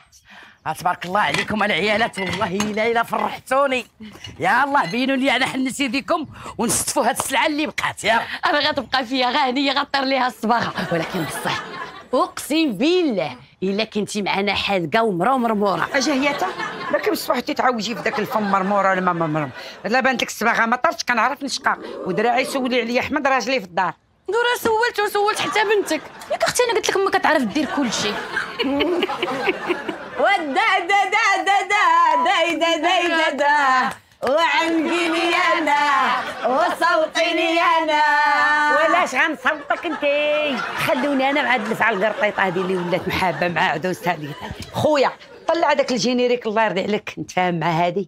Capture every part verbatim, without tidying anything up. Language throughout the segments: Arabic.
تبارك الله عليكم العيالات، والله الا فرحتوني. يا الله بينوا لي انا حنسي بكم ونستفوا هاد السلعه اللي بقات. يا انا غتبقى فيا غانيه غطير ليها الصباغه، ولكن بصح اقسم بالله الا كنتي معنا حاذقه ومرا مرموره. اجا هي تا راك بصبحتي تعوجي في داك الفم مرموره ولا ما مرموره. لا بانت لك الصباغه ما طرتش، كنعرف نشقى ودراعي سولي عليا احمد راجلي في الدار. دورا سولت وسولت حتى بنتك. ياك اختي انا قلت لك ما كتعرف دير كل شيء. ودا دا دا دا دا دا دا دا دا وعنقيني انا وصوتيني انا. ولاش غنصوتك انتي؟ خلوني انا مع الدلف على القرطيطه هذه اللي ولات محابه مع عدوس هذه. خويا طلع داك الجينيريك الله يرضي عليك، نتفاهم مع هذه.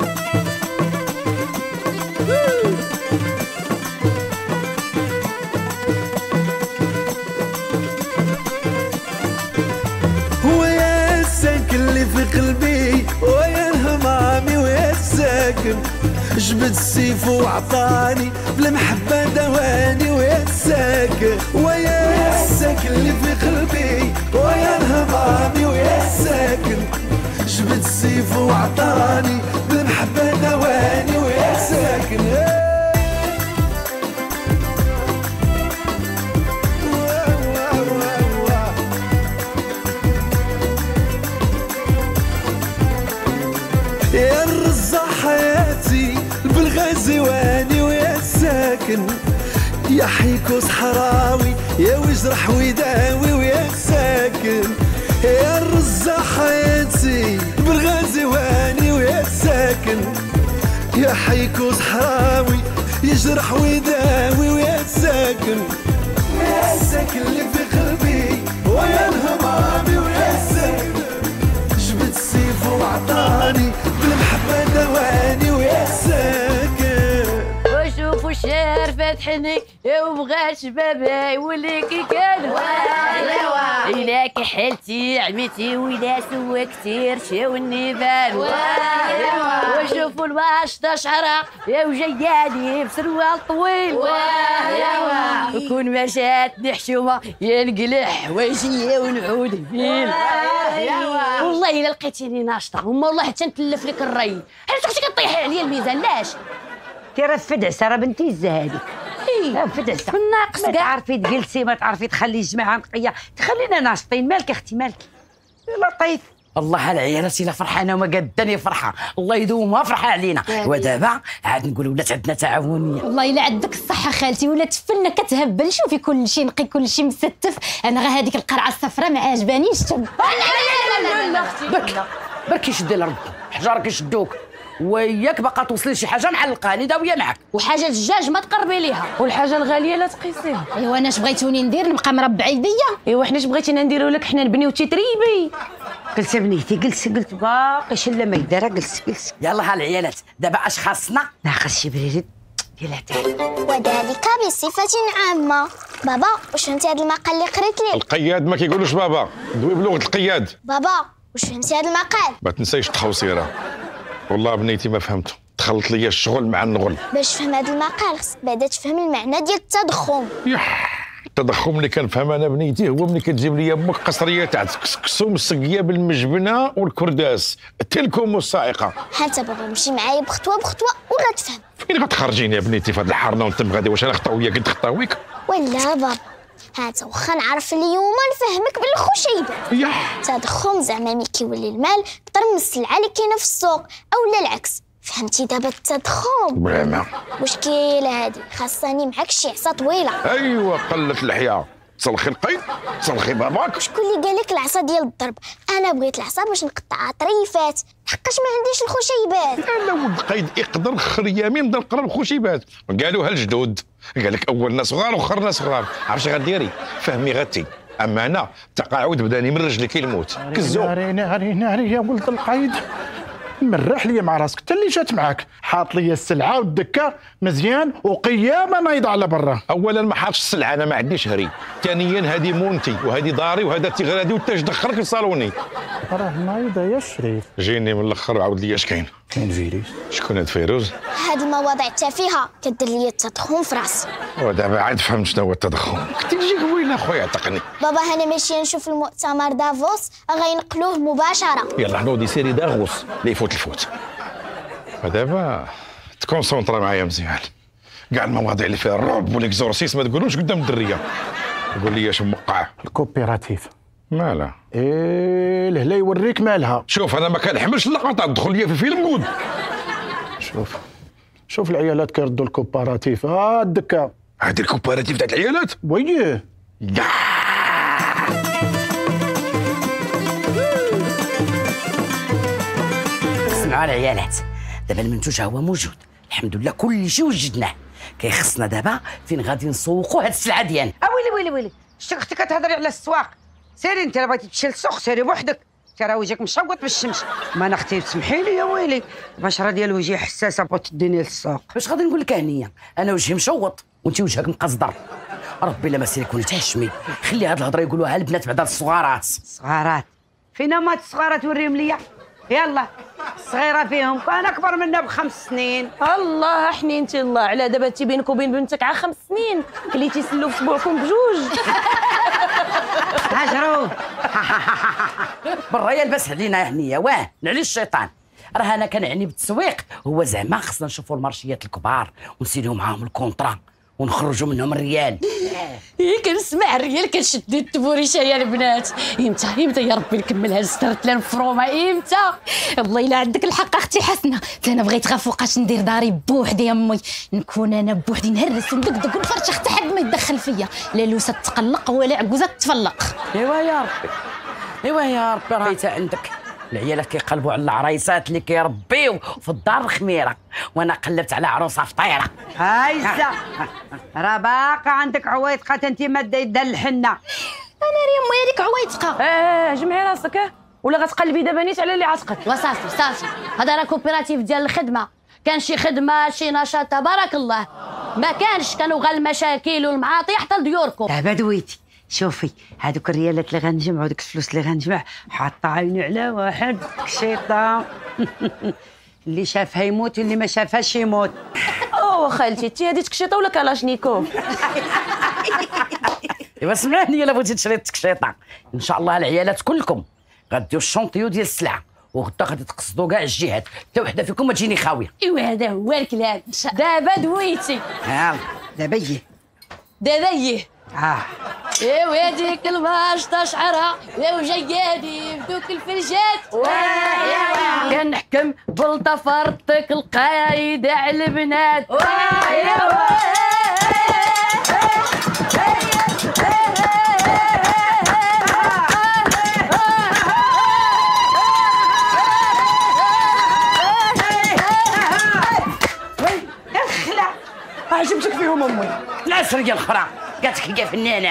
اللي في قلبي ويا الهمامي ويا الساكن، جبت السيف وعطاني بالمحبة دواني ويا الساكن، ويا الساكن اللي في قلبي ويا الهمامي ويا الساكن، جبت السيف وعطاني بالمحبة دواني ويا الساكن. يا الرزا حياتي بالغزواني ويا الساكن، يا حيكو صحراوي يا وجرح ويداوي ويا الساكن، يا الرزا حياتي بالغزواني ويا الساكن، يا حيكو صحراوي يجرح ويداوي ويا الساكن، ويا الساكن اللي في قلبي ويا الهمامي ويا الساكن، جبت السيف وعطاني بالمحبة دواني ويا الساكن. وشوفوا الشهر فاتحني وبغى شبابي يولي كي كان. إلا كحلتي عميتي وإلا سوكتي رشاو النيفان. وشوفوا الواشطة شعرة يا وجيالي بسروال طويل. وكون ما جاتني حشومة يا نقلح وجيه ونعود فين. والله الا لقيتيني ناشطه وما والله حتى نتلف لك الري. علاش كنتي كطيحي عليا الميزان لاش؟ ترى فدعسه راه بنتي الزهادي. ايه فدعسه ناقص ما تعرفي تجلسي ما تعرفي تخلي الجماعه نقيه، تخلينا ناشطين. مالك اختي مالك؟ لطيف. الله العيالات الا فرحانه وما قداني فرحه، الله يدومها فرحه علينا. ودابا عاد نقول ولات عندنا تعاونيه. والله الا عندك الصحه خالتي، ولات فنه كتهبل. شوفي كل شيء نقي كل شيء مستف. انا غير هذيك القرعه الصفراء ما عجبانيش. لا لا لا لا اختي برك برك كيشدي لربي حجار كيشدوك، وياك باقا توصلي شي حاجه معلقه لي داويه معك. وحاجه الدجاج ما تقربي ليها، والحاجه الغاليه لا تقيسيها. ايوا انا اش بغيتوني ندير؟ نبقى مربع يديا؟ ايوا حنا اش بغيتينا نديرو لك؟ حنا نبنيو تيتريبي. جلسي بنيتي جلسي، قلت باقي شله ما يدارها. جلسي جلسي يلا العيالات دابا اش خاصنا؟ ناقص شي بريد ديالها تاعي. وذلك بصفة عامة. بابا واش فهمتي هذا المقال اللي قريت لي؟ القياد ما كيقولوش بابا، دوي بلغة القياد. بابا واش فهمتي هذا المقال؟ ما تنسايش التخوصيره. والله بنيتي ما فهمت، تخلط لي الشغل مع النغل. باش تفهم هذا المقال خصك بعدا تفهم المعنى ديال التضخم. يح التضخم اللي كنفهم انا بنيتي هو ملي كتجيب لي امك قصريه تاع كسكسو مسقيه بالمجبنه والكرداس تلكم والصائقه. حتى بابا مشي معايا بخطوه بخطوه وغتفهم. فين غتخرجيني يا بنيتي في هاد الحارنا وانت غادي؟ واش انا خطاويه قد خطاويك؟ ولا بابا هاتا واخا نعرف اليوم نفهمك بالخشيبه. يح التضخم زعما ملي كيولي المال كثر من السلعه اللي كاينه في السوق اولا العكس. فهمتي دابا التضخم؟ بريمون مشكله هادي خاصني معاك شي عصا طويله. ايوا قلت اللحيه تسلخي القيد تسلخي باباك. شكون اللي قال لك العصا ديال الضرب؟ انا بغيت العصا باش نقطع طريفات حقاش ما عنديش الخشيبات. لا ولد القيد يقدر خر يمين بدا نقرا الخشيبات قالوها الجدود. قال لك اولنا صغار وخرنا صغار. عرفتي غديري؟ فهمي غتي. اما انا التقاعد بداني من رجلي كيلموت. كزو ناري ناري ناري يا ولد القيد، مرح لي مع راسك. انت اللي جات معاك حاط لي السلعه والدكه مزيان وقيامه نايضه على برا. اولا ما حاطش السلعه، انا ما عنديش هري. ثانيا هذه مونتي وهذه داري وهذا تيغرادي وانت اش دخلك لصالوني. راه مريضه يا شريف. جيني من الاخر وعاود لي اش كاين. كاين فيروس. شكون هاد فيروز؟ هاد المواضيع التافهه كدير لي التضخم في راسي. ودابا عاد فهمت شنو هو التضخم. كنت نجيك وين اخويا عتقني. بابا انا ماشي نشوف المؤتمر دافوس غينقلوه مباشره. يلا حنودي سيري داغوس اللي يفوت الفوت. ودابا تكونسونطرا معايا مزيان. كاع المواضيع اللي فيها الرعب والاكزورسيس ما تقولوش قدام الدريه. قول لي اش موقع. الكوبيراتيف مالها؟ ايه لهلا يوريك مالها. شوف انا ما كنحملش اللقطه تدخل لي في فيلم كود. شوف شوف العيالات كيردوا الكوبيراتيف. ها الدكه هادي الكوبيراتيف تاع العيالات. وييه يا اسمعوا العيالات، دابا المنتوج هو موجود الحمد لله، كل شيء وجدناه. كيخصنا دابا فين غادي نسوقوا هاد السلعه ديالنا. اويلي ويلي ويلي شتي اختي كتهضري على السواق. سيري انت الا بغيتي تمشي للسوق سيري بوحدك، انت راه وجهك مشوط بالشمس. ما انا اختي سمحي لي يا ويلي، البشره ديال وجهي حساسه بغيت تديني للسوق. باش غادي نقول لك هنيه، انا وجهي مشوط وانت وجهك مقصدر. ربي لا ما سير يكون تهشمي، خلي هاد الهضره يقولوها البنات بعدا الصغارات. صغارات فينا مات الصغارات وريهم ليا. يلا الصغيره فيهم كان اكبر منا بخمس سنين. الله حنينتي الله على دابا تي بينك وبين بنتك عا خمس سنين كليتي سلو في سبوعكم بجوج. هاجروا برا يلبس علينا هنيه. واه نعلي الشيطان، راه انا كنعني بالتسويق. هو زعما خصنا نشوفوا المارشيات الكبار ونسيروا معاهم الكونطرا ونخرجوا منهم الريال. إيه كنسمع الريال كنشد التبوريشه يا البنات. امتى امتى يا ربي نكمل هاد سترت لان فروما امتى؟ والله الا عندك الحق اختي حسنه، انا بغيت غير فوقاش ندير داري بوحدي يا امي، نكون انا بوحدي نهرس وندقدق ونفرش حتى حد ما يدخل فيا، لا لوسه تقلق ولا عكوزه تفلق. ايوا يا ربي ايوا يا ربي، راه حتى عندك العيالات كيقلبوا على العرايسات اللي كيربيو في الدار الخميره، وانا قلبت على عروسه فطيره. هايزه راه باقا عندك عويطقه انت ماده يدها الحنه. انا ريم مي هذيك عويطقه. اه جمعي راسك اه ولا غتقلبي دابا نيت على اللي عتقك. وصافي صافي، هذا راه كوبيراتيف ديال الخدمه، كان شي خدمه شي نشاط تبارك الله، ما كانش كانوا غير المشاكل والمعاطي حتى لديوركم. دابا دويتي شوفي هذوك الريالات اللي غنجمعوا ديك الفلوس اللي غنجمع حاطه عيني على واحد كشيطه. اللي شافها يموت واللي ما شافهاش يموت. او خالتي تي هذه تكشيطه ولا كلاشنيكوف؟ ايوا سمعني الا بغيتي تشري التكشيطه، ان شاء الله العيالات كلكم غديروا الشونطيو ديال السلعه وغدا غادي تقصدوا كاع الجهات، حتى وحده فيكم ما تجيني خاويه. ايوا هذا هو الكلام. دابا دويتي ها دابا يه دابا يه اه ايوا هذيك الباشطه شعرها يا وجيادي بدوك الفرجات. كنحكم بلطه فرطك القايده على البنات. عجبتك فيهم امي العسريه الاخرى قالت لك يا فنانه.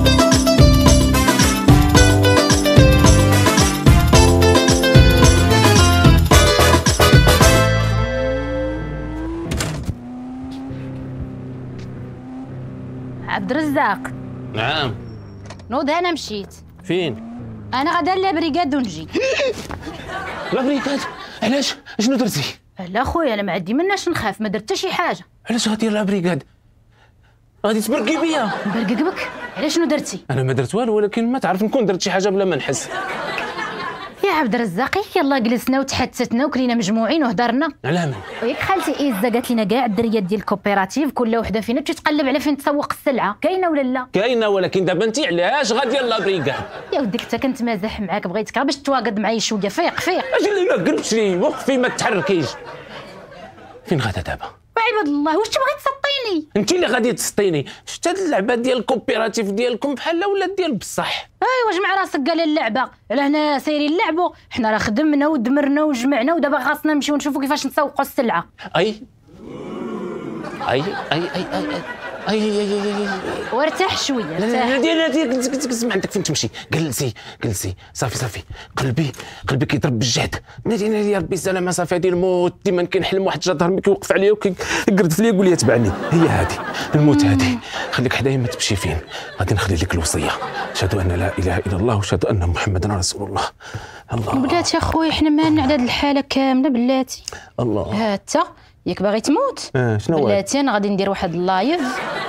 عبد الرزاق. نعم. نوض انا مشيت. فين؟ انا غدا لابريكاد ونجي. لابريكاد؟ علاش؟ شنو درتي؟ لا خويا انا ما عندي مناش نخاف، ما درت حتى شي حاجه. علاش غادي لابريكاد؟ غادي تبرقي بيا. نبرقق بك؟ علاش شنو درتي؟ انا ما درت والو، ولكن ما تعرف نكون درت شي حاجه بلا ما نحس. يا عبد الرزاق يلا جلسنا وتحدثنا وكلينا مجموعين وهضرنا. على من؟ وياك خالتي ايزا قالت لنا كاع الدريات ديال الكوبيراتيف كل وحده فينا تتقلب على فين تسوق السلعه، كاينه ولا لا؟ كاينه، ولكن دابا انت علاش غادي لابريكاد؟ يا وديك انت كنت مازح معاك، بغيتك باش تواقد معايا شويه. فيق فيق اجي ما قلتش وقفي ما تحركيش. فين غادا دابا؟ وعباد الله واش تبغي تسطيني؟ انت اللي غادي تسطيني. شتا هاد اللعبه ديال الكوبيراتيف ديالكم بحال ولا ديال بصح؟ ايوا جمع راسك قال اللعبه، لهنا سايرين نلعبوا، حنا راه خدمنا ودمرنا وجمعنا ودابا خاصنا نمشيو نشوفوا كيفاش نسوقوا السلعه. اي اي اي اي اي, أي. اي اي اي اي وارتاح شويه لا ارتاح. لا ديال ديال تسمع عندك فين تمشي. جلسي جلسي صافي صافي. قلبي قلبي كيضرب بالجهد. نادي نادي يا ربي السلامه. صافي هادي الموت ديما كنحلم واحد جا ظهري كيوقف عليا وكيقرد ليا يقول لي تبعني. هي هادي الموت هادي. خليك حدايا ما تمشي فين. غادي نخلي لك الوصيه. اشهد ان لا اله الا الله واشهد ان محمدا رسول الله. الله بلاتي اخويا حنا مالنا على هاد الحاله كامله بلاتي. الله ها انت ياك باغي تموت؟ اه شنو هو؟ بلاتي انا غادي ندير واحد اللايف.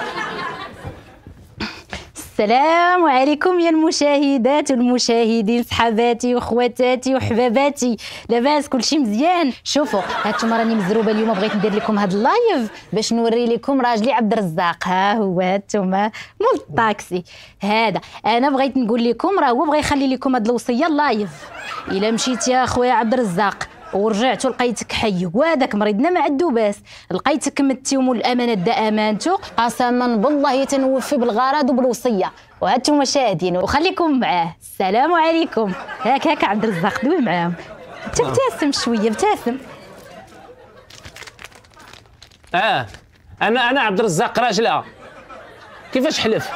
السلام عليكم يا المشاهدات والمشاهدين، صحاباتي واخواتاتي وحباباتي، لاباس كلشي مزيان؟ شوفوا هانتوما راني مزروبه اليوم، بغيت ندير لكم هذا اللايف باش نوري لكم راجلي عبد الرزاق. ها هو هانتوما مول الطاكسي هذا. انا بغيت نقول لكم راه هو بغى يخلي لكم هذه الوصيه اللايف. الا مشيت يا خويا عبد الرزاق ورجعتو لقيتك حي وهذاك مريضنا ما عندو باس، لقيتك متي ومول الامانه دا امانتو، قسما بالله تنوفي بالغرض وبالوصيه. وهانتوما شاهدين وخليكم معاه. السلام عليكم. هاك هاك عبد الرزاق دوي معاهم. انت ابتسم شويه ابتسم. اه انا انا عبد الرزاق راجلها. كيفاش حلف؟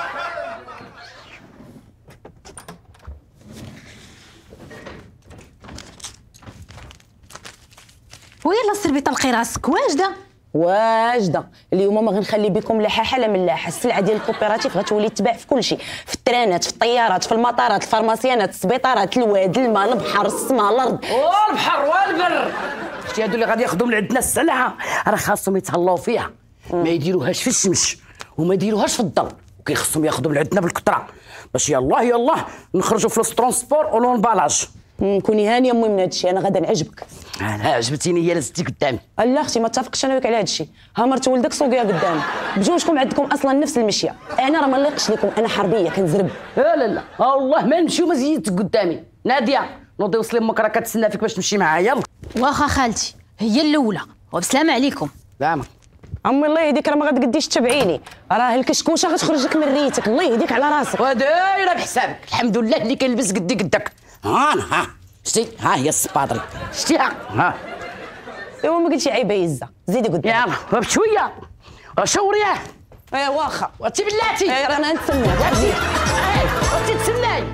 ويلا سربي طلقي راسك. واجده واجده اليوم ما غنخلي بكم لا حاحه لا ملاحه. السلعه ديال الكوبيراتيف غتولي تباع في كل شيء، في الترانات، في الطيارات، في المطارات، الفارماسيانات، السبيطارات، الواد، الماء، البحر، السماء، الارض. والبحر والبر. شتي هادو اللي غادي ياخذوا من عندنا السلعه راه خاصهم يتهلاو فيها، ما يديروهاش في الشمس وما يديروهاش في الضل، وكيخصهم ياخذوا من عندنا بالكثره باش يلاه يلاه نخرجوا في الترونسبور ولونبالاج. كوني هانيه امي من هذا الشيء، انا غادا نعجبك. انا عجبتيني هي لازتي قدامي. لا اختي ما اتفقش انا وياك على هذا الشيء. ها مرت ولدك سوقيها قدامك بجوجكم، عندكم اصلا نفس المشيه. انا راه ما نليقش لكم، انا حربيه كنزرب. لا لا لا والله ما نمشيو ما زيدت قدامي. ناديه نوضي وصلي امك راه كتسنى فيك باش تمشي معايا. يلا واخا خالتي هي الاولى وبسلامه عليكم. سلامة عمي الله يهديك، راه ما غتقديش تتبعيني، راه الكشكوشه غتخرج لك من ريتك. الله يهديك على راسك. ودايره بحسابك. الحمد لله اللي كنلبس قدي قدك. ها أنا ها شتي ها هي السباطري شتيها ها. ايوا ما قلتي عيبه يزه، زيدي قدام. يلا بشويه شوريه. ايه واخا وانتي بلاتي. ايه رانا نتسناك. وانتي وانتي تسناي.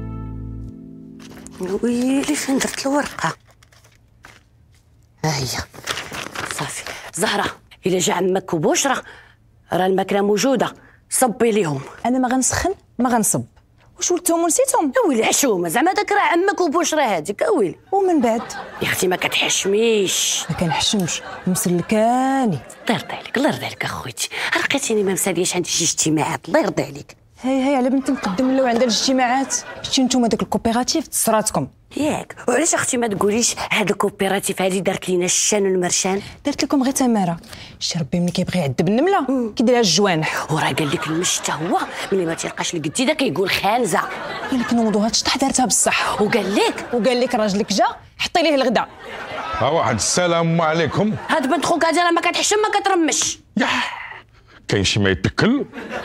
ويلي فين درت الورقه؟ ها هي صافي. زهره الا جا عمك وبشرى راه الماكله موجوده، صبي ليهم. انا ما غنسخن ما غنصب. واش ولتهم ونسيتهم؟ اويلي حشومه زعما داك راه عمك وبشرى هذيك. اويلي ومن بعد يا اختي ما كتحشميش. ما كنحشمش مسلكاني. الله يرضي عليك الله يرضي عليك اخويتي، لقيتيني ما مسالياش عندي شي اجتماعات. الله يرضي عليك. هاي هاي على بنتي نقدم لو عندها الاجتماعات. شتي نتوما داك الكوبيراتيف تصراتكم ياك. وعلاش اختي ما تقوليش هاد الكوبيراتيف هادي دارت لينا الشان والمرشان؟ درت لكم غير تماره. شي ربي ملي كيبغي يعذب النمله كيديرها الجوانح. وراه قال لك المش حتى هو ملي ما تيلقاش لقدي دا كيقول خانزه. قال لك نوضوا هاد الشطح دارتها بصح. وقال لك وقال لك راجلك جا حطي ليه الغدا. ها واحد السلام عليكم. هاد بنت خوك هادي راه ما كتحشم ما كترمش. يح كاين شي ما يتكل.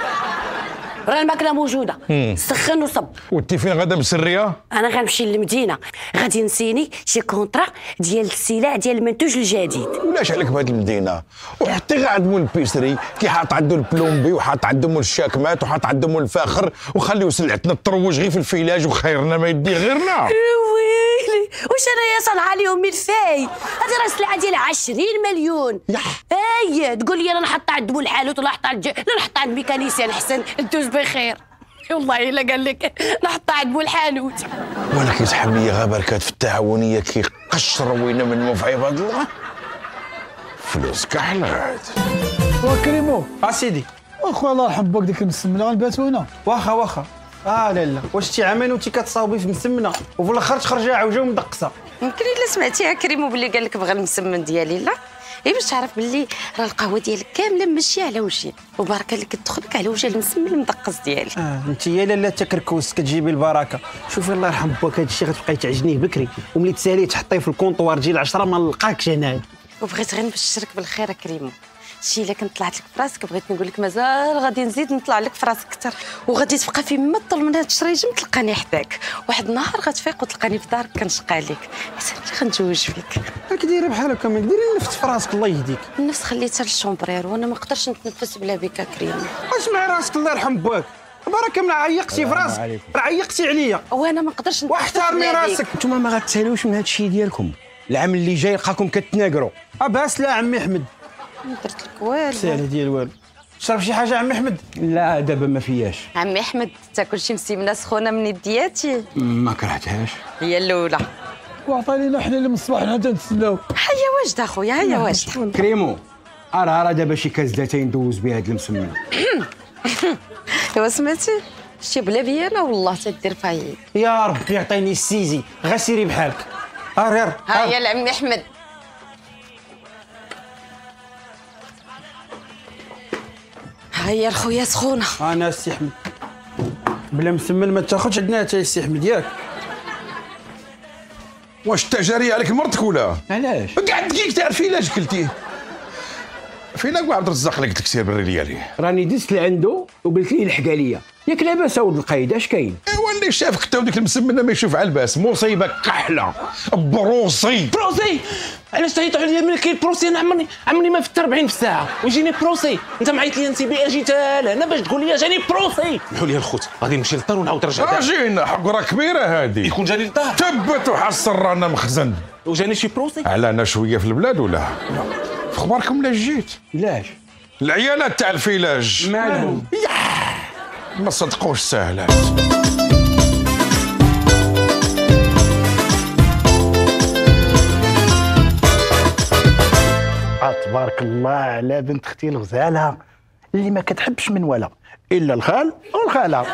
راه الماكله موجوده. سخن وصب. وانت فين غادا مسريه؟ انا غنمشي للمدينه، غادي نسيني شي كونطرا ديال السلع ديال المنتوج الجديد. ولاش عليك بهاد المدينه؟ وحتى غا عند مول البيسري كي حاط عنده البلومبي وحاط عنده مول الشاكمات وحاط عنده مول الفاخر، وخليو سلعتنا تروج غير في الفيلاج وخيرنا ما يدي غيرنا. ويلي واش انا يا صنعه ليهم من الفاي؟ هذه راه السلعه ديال عشرين مليون. يح اي تقول لي انا نحط عند مول الحانوت ولا نحط عند لا نحط عند ميكانيسيان احسن ندوز بخير. والله الا قال لك نحط عند مول الحانوت. ولا كيسحب لي غا بركات في التعاونيه كيقشر وينا من مو في عباد الله. فلوس كحلات. وكريمو اسيدي اخويا الله يرحم باك ديك المسمنه غنباتو هنا. واخا واخا. اه لا لا واش شي عامين وانت كتصاوبي في مسمنه وفي الاخر تخرجي عوجه ومدقصه؟ يمكن الا سمعتيها كريمو باللي قال لك بغى المسمن ديالي. لا اي باش تعرف باللي راه القهوه ديالك كامله ماشيه على وجهي وبارك لك تدخلك على وجه المسمن المدقص ديالي. اه انت يا لاله تكركوس كتجيبي البركه. شوفي الله يرحم باك هذا الشيء غتبقاي تعجنيه بكري وملي تساليه تحطيه في الكونطوار تجي العشرة ما نلقاكش هنايا. وبغيت غير نبشرك بالخير كريمو، هادشي الا كنت طلعت لك في راسك بغيت نقول لك مازال غادي نزيد نطلع لك في راسك اكثر، وغادي تبقى في ما طول من هاد الشريجم تلقاني حداك، واحد النهار غتفيق وتلقاني في دارك كنشقى عليك، حسنتي غنتزوج فيك. راك دايره بحال هكا، ما ديري النفط في راسك الله يهديك. النفس خليتها للشومبرير وانا ما نقدرش نتنفس بلا بك كريم. اسمعي راسك الله يرحم باك، بركه من عيقتي في راسك، راه عيقتي عليا وانا ما نقدرش نتنفس. واحترمي راسك. نتوما ما غتسالوش من هاد الشيء ديالكم، العام اللي جاي لقاكم كتناقروا. اباس لا عمي احمد، ما درت لك والو. ساهله ديال والو. شرب شي حاجه عمي احمد؟ لا دابا ما فياش. عمي احمد تاكل شي مسيمنه سخونه من يدياتي؟ ما كرهتهاش. هي الاولى. وعطانينا حنا اللي من الصباح حنا تنتسناو. هيا واجد اخويا، هيا واجد. كريمو راه راه دابا شي كازدتين ندوز بها هاد المسمن. ايوا سمعتي شتي بلا بيا انا والله تدير فايد. يا ربي يعطيني السيزي، غير سيري بحالك. ها غير هيا العمي احمد. هيا الخويا سخونه. انا السي احمد بلا مسمن ما تاخذش عندنا حتى السي احمد ياك. واش انت جاري عليك مرتك ولا؟ علاش؟ قعد دقيق تعرفي علاش قلتيه. فين هو عبد الرزاق اللي قلت لك سير بري ديالي؟ راني دزت لعندو وقلت ليه الحق عليا، ياك لاباس ولد القايد اش كاين؟ ايوا اللي شافك انت وديك المسمنه ما يشوف على الباس، مصيبه كحله بروسي. بروسي؟ علاش تعيطوا عليا ملي كاين بروسي؟ انا عمرني عمرني ما فت أربعين في الساعه ويجيني بروسي. انت معيط لي انت بي جيت انا باش تقول لي جاني بروسي. سمحوا لي الخوت غادي نمشي للدار ونعاود نرجع. اجينا حقره كبيره هذه. يكون جاني للدار تبت وحصل رانا مخزن. وجاني شي بروسي؟ على شويه في البلاد ولا؟ لا. في اخباركم لا جيت؟ علاش؟ العيالات تاع الفيلاج مالهم؟ ما صدقوش ساهلات. تبارك الله على بنت اختي الغزاله اللي ما كتحبش من ولا الا الخال والخاله.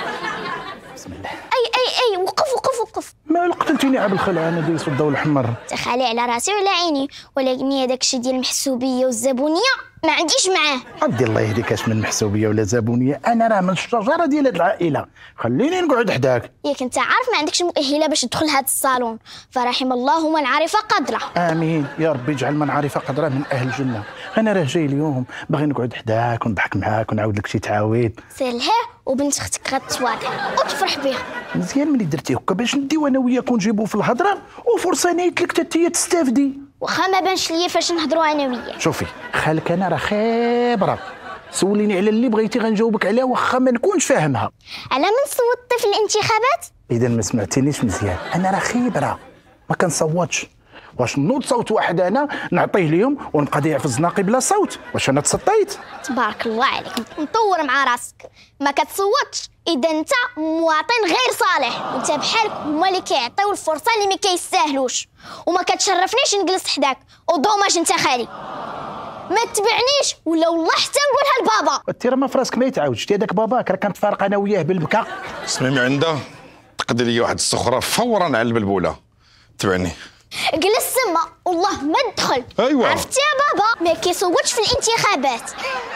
بسم الله. اي اي اي وقف وقف وقف. ما قتلتيني عبد الخلع انا دايس الضوء الاحمر. تخالي على راسي وعلى عيني، ولكن هذاك الشيء ديال المحسوبيه والزبونيه ما عنديش معاه. عبدي الله يهديك، اش من محسوبيه ولا زبونيه، انا راه من الشجره ديال هاد العائله، خليني نقعد حداك. ياك انت عارف ما عندكش مؤهله باش تدخل هذا الصالون، فرحم الله من عرف قدره. امين يا ربي، اجعل من عرف قدره من اهل الجنه. انا راه جاي اليوم باغي نقعد حداك ونضحك معاك ونعاود لك شي تعاويض. سير لها وبنت اختك غتواضع وتفرح بها. مزيان ملي درتي هكا باش نديو انا وياك ونجيبو في الهضره وفرصه نيت لك حتى تستافدي. واخا ما بانش ليا فاش نهضروا انا وياك. شوفي خالك انا راه خبره، سوليني على اللي بغيتي غنجاوبك عليه واخا ما نكونش فاهمها. على من صوتي في الانتخابات؟ اذا ما سمعتينيش مزيان، انا راه خبره ما كنصوتش. واش نوض صوت واحد انا نعطيه ليهم ونبقى ضيع في الزناقي بلا صوت؟ واش انا تسطيت؟ تبارك الله عليك، مطور مع راسك، ما كتصوتش اذا انت مواطن غير صالح، انت بحالك هما اللي كيعطيو الفرصه اللي ما كيستاهلوش، وما كتشرفنيش نجلس حداك ودوماج انت خالي. ما تبعنيش ولا والله حتى نقولها لبابا. انت راه ما في راسك ما يتعاودش، شتي هذاك باباك راه كنتفارق انا وياه بالبكا. سمعي عنده تقدر لي واحد السخره فورا على البلبوله. تبعني جلس سما والله ما ندخل. ايوا عرفتي يا بابا ما كيصوتش في الانتخابات.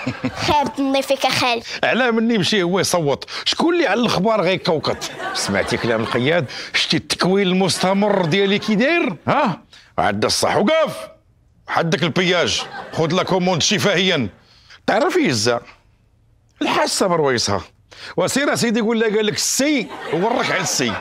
خير تنظي فيك خالي. علاه مني يمشي هو يصوت، شكون اللي على الاخبار غيكوكط؟ سمعتي كلام القياد؟ شتي التكوين المستمر ديالي كي داير؟ ها عاد الصح. وقف حدك البياج، خذ لك كوموند شفاهيا. تعرفي الزا الحاسه برويصها وسير سيدي يقول لها قال لك السي وورك على السي.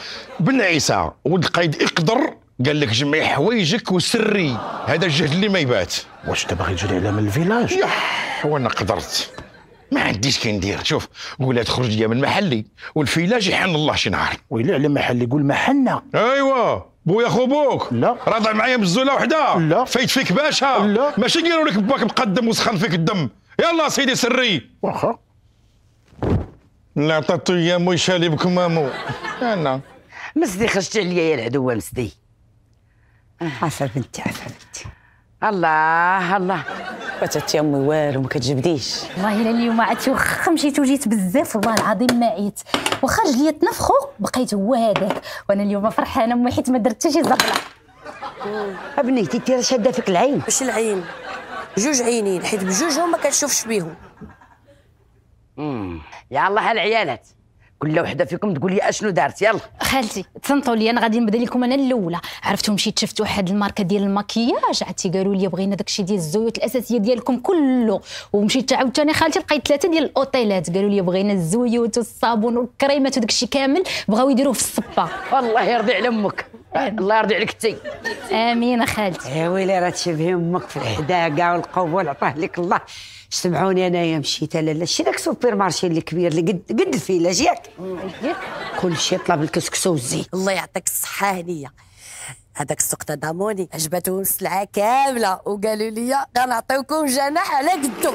بن عيسى ولد القايد اقدر قال لك جمعي حوايجك وسري، هذا الجهد اللي ما يبات. واش انت باغي تجري على من الفيلاج؟ يح وانا قدرت ما عنديش كي ندير. شوف قولها تخرج ليا من محلي والفيلاج يحن الله شي نهار. ويلي على محلي قول محنا. ايوا بويا خو بوك لا راضع معايا بالزوله وحده. لا فايت فيك باشا. لا ماشي قالوا لك باك مقدم وسخن فيك الدم. يلا سيدي سري. واخا لا عطاتو يا مو يشالي بكم مامو. انا مسدي خرجت عليا يا العدوه مسدي. عفا بنتي عفا بنتي. الله الله باتت يا امي والو ما كتجبديش. والله الا اليوم عرفتي واخا مشيت وجيت بزاف والله العظيم ما عيت، واخا رجليا تنفخو بقيت هو هذاك، وانا اليوم فرحانه امي حيت ما درت حتى شي زبله. ابنيتي انت راه شاده فيك العين. باش العين جوج عينين حيت بجوجهم ما كنشوفش بيهم. امم يا الله العيالات كل وحده فيكم تقول لي اشنو دارت. يلا خالتي تصنتوا لي، انا غادي نبدا لكم انا الاولى. عرفتوا مشيت شفت واحد الماركه ديال المكياج، عرفتي قالوا لي بغينا داكشي ديال الزيوت الاساسيه ديالكم كله، ومشيت عاوتاني خالتي لقيت ثلاثه ديال الاوتيلات قالوا لي بغينا الزيوت والصابون والكريمات وداكشي كامل، بغاو يديروه في الصبه. الله يرضي على امك، الله يرضي عليك انت. امين خالتي. يا ويلي راه تشبهي امك في الحداقه والقبول عطاه لك الله. سمعوني انايا مشيت لالا شي داك سوبر مارشي اللي كبير اللي قد قد الفيلاج ياك، كل شيء طلب الكسكسو والزيت. الله يعطيك الصحه هنيه. هذاك السوق تضاموني عجبتهم السلعه كامله وقالوا لي غنعطيوكم جناح على قدو.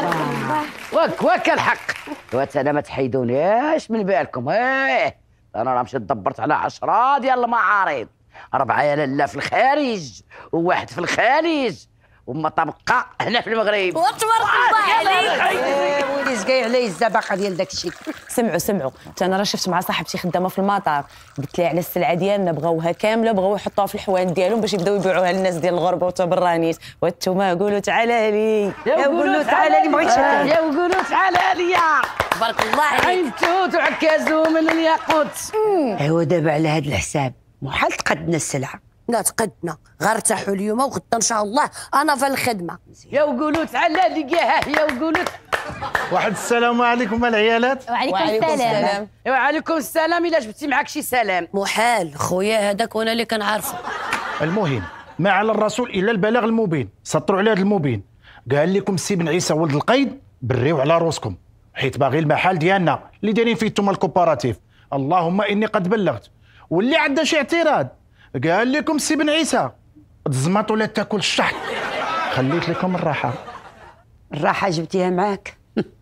واك واك الحق. وات انا ما تحيدونيش من بالكم. ايه انا راه مشيت دبرت على عشرة ديال المعارض، اربعه يا لاله في الخارج وواحد في الخارج وما تبقى هنا في المغرب. وتبارك الله عليك. يا ولي زكاي علي الزباقه ديال داك الشيء. سمعوا سمعوا انا راه شفت مع صاحبتي خدامه في المطار، قلت لها على السلعه ديالنا بغاوها كامله، بغاو يحطوها في الحوان ديالهم باش يبداو يبيعوها للناس ديال الغربه وتبرانيت. وانتوما قولوا تعالى لي يا قولوا تعالى لي بغيت شكل يا قولوا تعالى لي. تبارك الله عليك. عينتو تعكازوا من الياقوت. ايوا دابا على هذا الحساب محال تقدنا السلعه. لا تقدنا، غير ارتاحوا اليوم وغدا ان شاء الله انا في الخدمه. يا وقولوا تعالى لي يا وقولوا. واحد السلام عليكم العيالات. وعليكم, وعليكم السلام, السلام. وعليكم السلام. الا جبتي معاك شي سلام محال خويا هذاك وانا اللي كنعرفه. المهم ما على الرسول الا البلاغ المبين. سطروا على هذا المبين. قال لكم السي بن عيسى ولد القيد بريو على روسكم، حيت باغي المحل ديالنا اللي دايرين فيه نتوما الكوباراتيف. اللهم اني قد بلغت. واللي عنده شي اعتراض قال لكم السي بن عيسى تزمط ولا تاكل الشحط. خليت لكم الراحه. الراحه جبتيها معاك.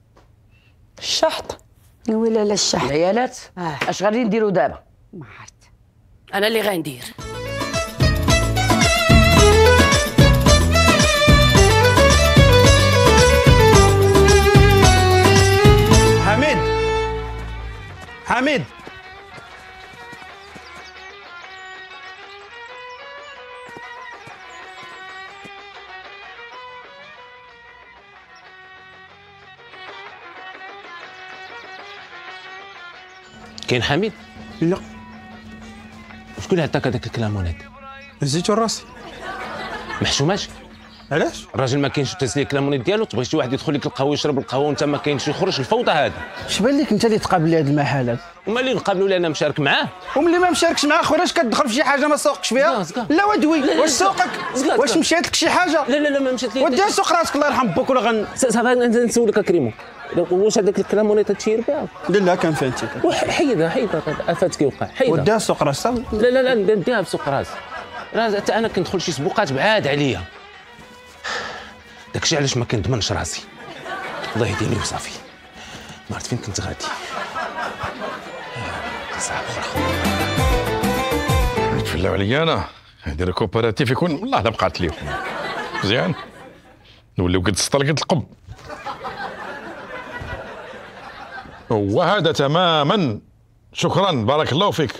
الشحط ولا لا الشحط. العيالات آه. اش غادي نديروا دابا؟ ما عرفت انا اللي غندير. حميد حميد كاين حميد؟ لا. شكون اللي عطاك هذاك الكلام هذاك؟ هزيتو راسي. محشوماش؟ علاش؟ الراجل ما كاينش تسلي الكلامونيت ديالو، تبغي شي واحد يدخل لك القهوه يشرب القهوه وانت ما كاينش يخرج. الفوضى هذه. اش بان لك انت اللي تقابل لي هذا المحل هذا؟ وما اللي نقابلوا اللي انا مشارك معاه. وملي ما مشاركش معاه خويا اش كتدخل في شي حاجه ما سوقكش فيها؟ لا ودوي واش سوقك؟ واش مشات لك شي حاجه؟ لا لا لا ما مشات لي. ودي سوق راسك الله يرحم بوك ولا غن صافي نسولك كريمو، واش هذاك الكلامونيت هادشي يربح؟ لا لا كان فين انت؟ حيدها حيدها افات كيوقع حيدها. وديها سوق راسك. لا لا لا نديها في سوق راس. راه حتى انا كندخل شي سبوقات بعاد عليا. داكشي علاش ما كنضمنش راسي. الله يهديني وصافي. ما عرفت فين كنت غادي. صعب اخرى. تفلاو عليا انا هادي الكوباراتيف يكون والله لا بقات ليهم مزيان. نوليو قد السطل قد القب. وهذا تماما. شكرا بارك الله فيك.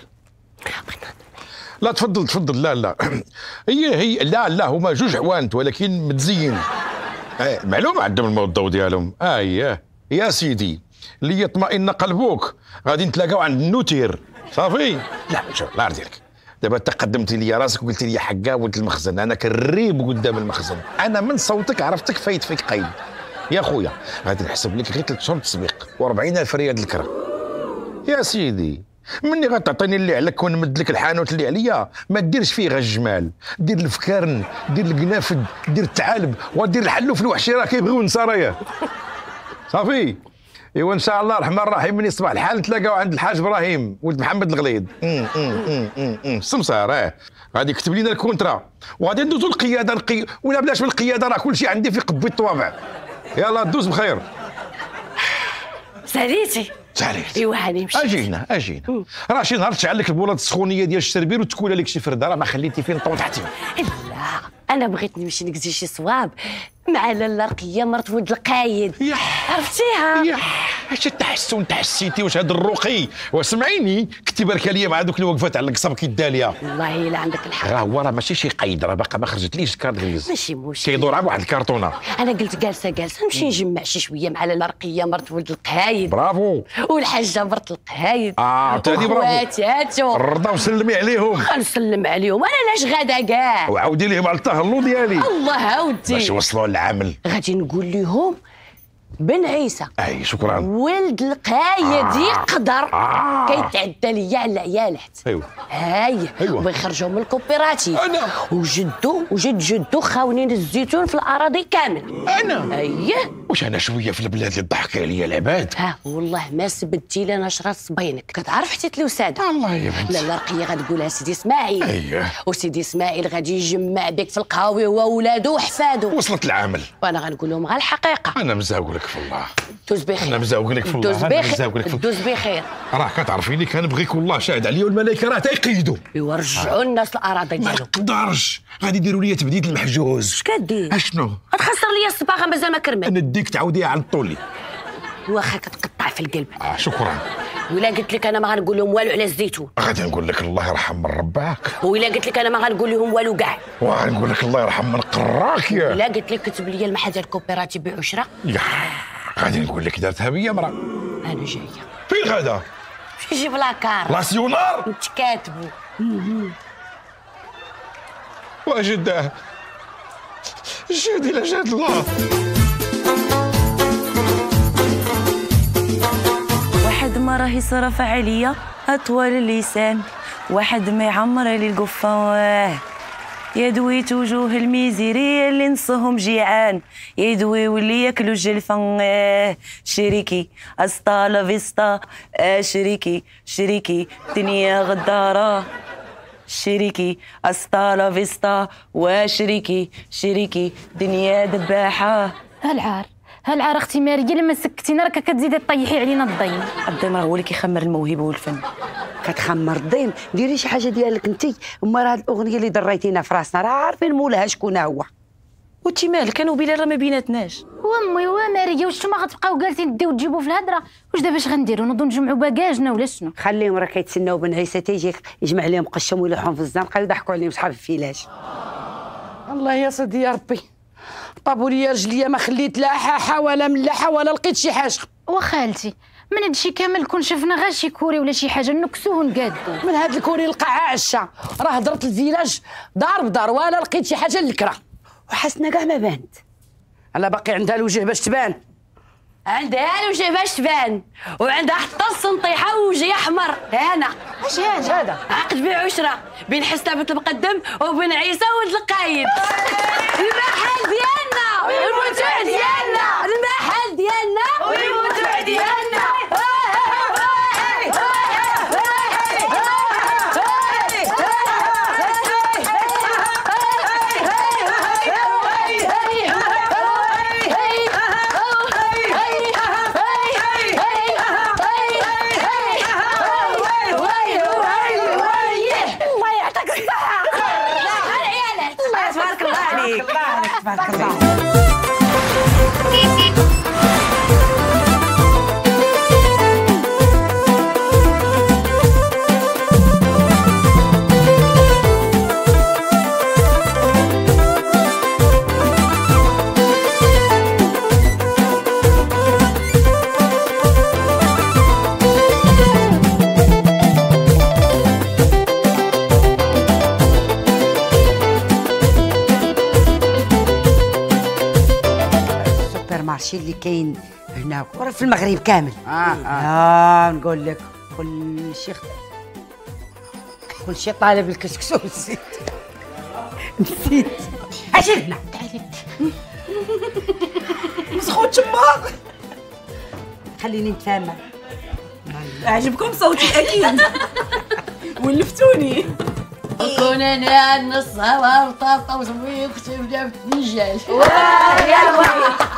لا تفضل تفضل. لا لا هي هي لا لا هما جوج حوانت ولكن متزين. آه معلومه عندهم الموضوع ديالهم. اه اييه يا سيدي اللي يطمئن قلبك غادي نتلاقاو عند النوتير صافي. لا شوف الله يرضي عليك دابا انت قدمتي لي راسك وقلتي لي حقا ولد المخزن. انا كنريب قدام المخزن. انا من صوتك عرفتك فايت فيك قيد يا خويا. غادي نحسب لك غير ثلاث شهور تسبيق وأربعين ألف ريال الكرا يا سيدي. مني غتعطيني اللي عليك ونمد لك الحانوت اللي عليا ما ديرش فيه غير الجمال. دير الفكارن دير القنافد دير الثعالب ودير الحلوف الوحشي راه كيبغيو النصاريه صافي. ايوا ان شاء الله الرحمن الرحيم من يصبح الحال نتلاقاو عند الحاج ابراهيم ولد محمد الغليظ. السمسار اه غادي يكتب لنا الكونترا وغادي ندوزو القياده نقي ولا بلاش من القياده راه كلشي عندي في قبي الطوابع. يلا دوز بخير. ساليتي ساليت. ايوا هاني مشيت. اجينا اجينا راه شي نهار تشعل لك البولات السخونيه ديال الشربير وتكول لك شي فرده راه ما خليتي فين طوط حتى. لا انا بغيت نمشي نكزي شي صواب مع لاله رقيه مرت ولد القايد. عرفتيها؟ يا اش تحسون تحسيتي واش هذا الرقي؟ واسمعيني كنتي باركه ليا مع دوك الوقفات على القصب كي داليا. والله الا عندك الحق. راه هو راه ماشي شي قيد، راه باقا ما خرجتليش الكارت غليز. ماشي مشكل. كيدور على واحد الكارطونه. انا قلت جالسه جالسه نمشي نجمع شي شويه مع لاله رقيه مرت ولد القايد. برافو. والحاجه مرت القايد. اه تادي برافو. خواتاتو. رضا وسلمي عليهم. نسلم عليهم انا لاش غادا كاع. وعاودي لهم على التهلو ديالي. الله ودي. باش يوصلوا للعمل. غادي نقول لهم بن عيسى. اي شكرا. ولد القايد آه. يقدر آه. كيتعدى ليا على عيالات. ايوا هاي أيوة. ويخرجوا من الكوبيراتيف. انا وجدو وجد جدو خاونين الزيتون في الاراضي كامل. انا اييه. واش انا شويه في البلاد اللي ضحك عليا العباد. ها والله ما سبتي لنا شرات صبينك. كتعرف حتى تلوساده. الله يا بنتي. لا لا رقيه غتقولها سيدي اسماعيل. اييه. وسيدي اسماعيل غادي يجمع بك في القهاوي هو وولادو وحفادو. وصلت العمل. وانا غنقول لهم غير الحقيقه. انا مزاوق لك في الله. دوز بخير. انا مزاوق لك في الله. دوز بخير. دوز بخير. راه كتعرفيني كنبغيك والله شاهد عليا والملائكه راه تيقيدوا. يورجعوا الناس الاراضي ما ديالهم. نقدرش غادي يديروا لي تبديد المحجوز. اش كدير؟ اشنو؟ غتخسر لي الصباغه مازال ما كرمل. انا نديك تعاوديها على الطولي. واخا كتقطع في القلب. اه شكرا. ولا قلت لك انا ما غنقول لهم والو على الزيتون. غادي نقول لك الله يرحم من رباك. ولا قلت لك انا ما غنقول لهم والو كاع. وغنقول لك الله يرحم من قراك يا. ولا قلت لك كتب لي المحل ديال الكوبيراتيف بعشره. يا غادي نقول لك دارتها بيا مرا. انا جايه. فين غادا؟ مشي جيب لاكار. لاسيونار. انت كاتبو. واجداه جهدي الى جهد الله. واحد ما راه يصرف عليا اطول اللسان، واحد ما يعمر لي القفه واه يدويت وجوه الميزيريه اللي نصهم جيعان، يدوي واللي ياكلوا الجلفه آه شريكي استا لا فيستا آه شريكي شريكي دنيا غداره شريكي استا لا فيستا وشريكي شريكي دنيا دباحه. هالعار هالعار اختي ماريه لما سكتينا راك كتزيدي طيحي علينا الضيم. الضيم راه هو اللي كيخمر الموهبه والفن. كتخمر الضيم ديري شي حاجه ديالك انت. اما راه هاد الاغنيه اللي دريتينا في راسنا راه عارفين مولاها شكون هو. وانتي مالك انا وبلال راه ما بيناتناش. وامي وماريه واش نتوما غتبقاو جالسين ديو تجيبوا في الهضره؟ واش دابا اش غنديروا نوضوا نجمعوا باكاجنا ولا شنو؟ خليهم راه كيتسناو بن عيسى تيجي يجمع عليهم قشم ويلوحهم في الزنقه ويضحكوا عليهم صحاب الفيلاج. الله يا سيدي يا ربي طابوا لي رجليا ما خليت لا حاحه ولا ملاحه ولا لقيت شي حاجه. وخالتي من هادشي كامل كون شفنا غير شي كوري ولا شي حاجه نكسوه ونقادو. من هاد الكوري القاعه عشا راه هضرت الفيلاج دار بدار ولا لقيت شي حاجه للكرا. وحسنا كاع ما بانت. الا باقي عندها الوجه باش تبان. عندها الوجه باش تبان وعندها حتى السنطيحه ووجه احمر. هنا اش هذا هذا عقد بعشره بين حسابة المقدم وبن عيسى ولد القايد. المحل ديالنا والمتوع ديالنا المحل ديالنا والمتوع ديالنا. تبارك الله. المارشي اللي كاين هنا ورا في المغرب كامل. اه اه, آه نقول لك كل شيء كل شيء طالب الكسكس والزيت. نسيت اجي هنا تعالي مسخوط تما. خليني نتفاهم. عجبكم صوتي اكيد ولفتوني. كون انا نص هوا وطاطا وزويق وجابت نجال. واه يا